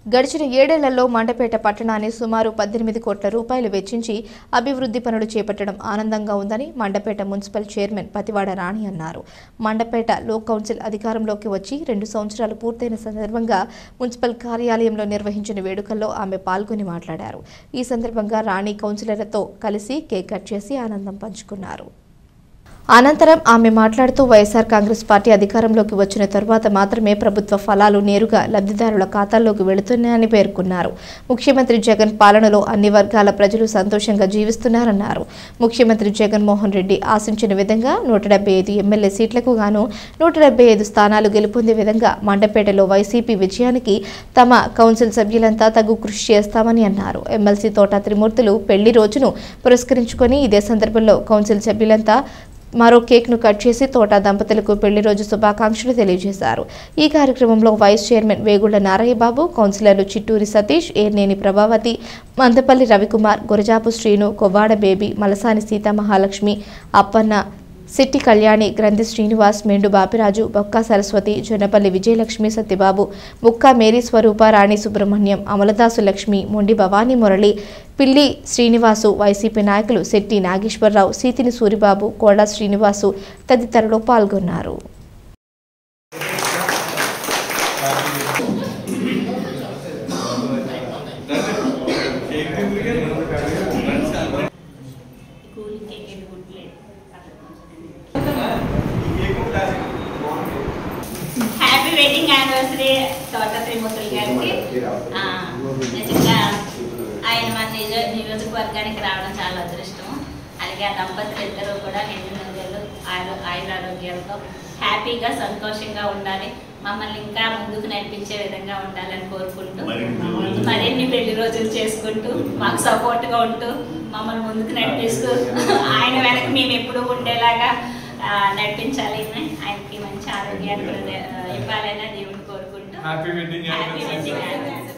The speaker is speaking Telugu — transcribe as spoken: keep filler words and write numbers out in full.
గడిచిన ఏడేళ్లలో మండపేట పట్టణాన్ని సుమారు పద్దెనిమిది కోట్ల రూపాయలు వెచ్చించి అభివృద్ధి పనులు చేపట్టడం ఆనందంగా ఉందని మండపేట మున్సిపల్ చైర్మన్ పతివాడ రాణి అన్నారు. మండపేట లో కౌన్సిల్ అధికారంలోకి వచ్చి రెండు సంవత్సరాలు పూర్తయిన సందర్భంగా మున్సిపల్ కార్యాలయంలో నిర్వహించిన వేడుకల్లో ఆమె పాల్గొని మాట్లాడారు. ఈ సందర్భంగా రాణి కౌన్సిలర్లతో కలిసి కేక్ కట్ చేసి ఆనందం పంచుకున్నారు. అనంతరం ఆమె మాట్లాడుతూ వైఎస్ఆర్ కాంగ్రెస్ పార్టీ అధికారంలోకి వచ్చిన తరువాత మాత్రమే ప్రభుత్వ ఫలాలు నేరుగా లబ్ధిదారుల ఖాతాల్లోకి వెళుతున్నాయని పేర్కొన్నారు. ముఖ్యమంత్రి జగన్ పాలనలో అన్ని వర్గాల ప్రజలు సంతోషంగా జీవిస్తున్నారన్నారు. ముఖ్యమంత్రి జగన్మోహన్ రెడ్డి ఆశించిన విధంగా నూట డెబ్బై ఐదు ఎమ్మెల్యే సీట్లకు గాను నూట డెబ్బై ఐదు స్థానాలు గెలుపొందే విధంగా మండపేటలో వైసీపీ విజయానికి తమ కౌన్సిల్ సభ్యులంతా తగు కృషి చేస్తామని అన్నారు. ఎమ్మెల్సీ తోట త్రిమూర్తులు పెళ్లి రోజును పురస్కరించుకొని ఇదే సందర్భంలో కౌన్సిల్ సభ్యులంతా మరో కేక్ను కట్ చేసి తోట దంపతులకు పెళ్లి రోజు శుభాకాంక్షలు తెలియజేశారు. ఈ కార్యక్రమంలో వైస్ చైర్మన్ వేగుళ్ల నారయ్యబాబు, కౌన్సిలర్లు చిట్టూరి సతీష్, ఏర్నేని ప్రభావతి, మందపల్లి రవికుమార్, గురజాపు శ్రీను, కొవ్వాడ బేబీ, మలసాని సీతామహాలక్ష్మి, అప్పన్న, సిట్టి కళ్యాణి, గ్రంథి శ్రీనివాస్, మెండు బాపిరాజు, బొక్క సరస్వతి, జొన్నపల్లి విజయలక్ష్మి, సత్యబాబు, ముక్క మేరీ స్వరూప, రాణి సుబ్రహ్మణ్యం, అమలదాసు లక్ష్మి, మొండి భవానీ మురళి, పిల్లి శ్రీనివాసు, వైసీపీ నాయకులు శెట్టి నాగేశ్వరరావు, సీతిని సూరిబాబు, కోడా శ్రీనివాసు తదితరులు పాల్గొన్నారు. హ్యాపీ వెడ్డింగ్ యానివర్సరీ తోట త్రిమూర్తులు గారికి. నిజంగా ఆయన మన నిజ నియోజకవర్గానికి రావడం చాలా అదృష్టం. అలాగే ఆ దంపతులు ఇద్దరు కూడా నిండు నూరేళ్ళు ఆరో ఆయురారోగ్యాలతో హ్యాపీగా సంతోషంగా ఉండాలి, మమ్మల్ని ఇంకా ముందుకు నడిపించే విధంగా ఉండాలని కోరుకుంటూ మరిన్ని పెళ్లి రోజులు చేసుకుంటూ మాకు సపోర్ట్గా ఉంటూ మమ్మల్ని ముందుకు నడిపిస్తూ ఆయన వెనక మేము ఎప్పుడూ ఉండేలాగా నడిపించాలి, ఆయనకి మంచి ఆరోగ్యాన్ని ఇవ్వాలని దేవుడిని కోరుకుంటూ హ్యాపీ వెడ్డింగ్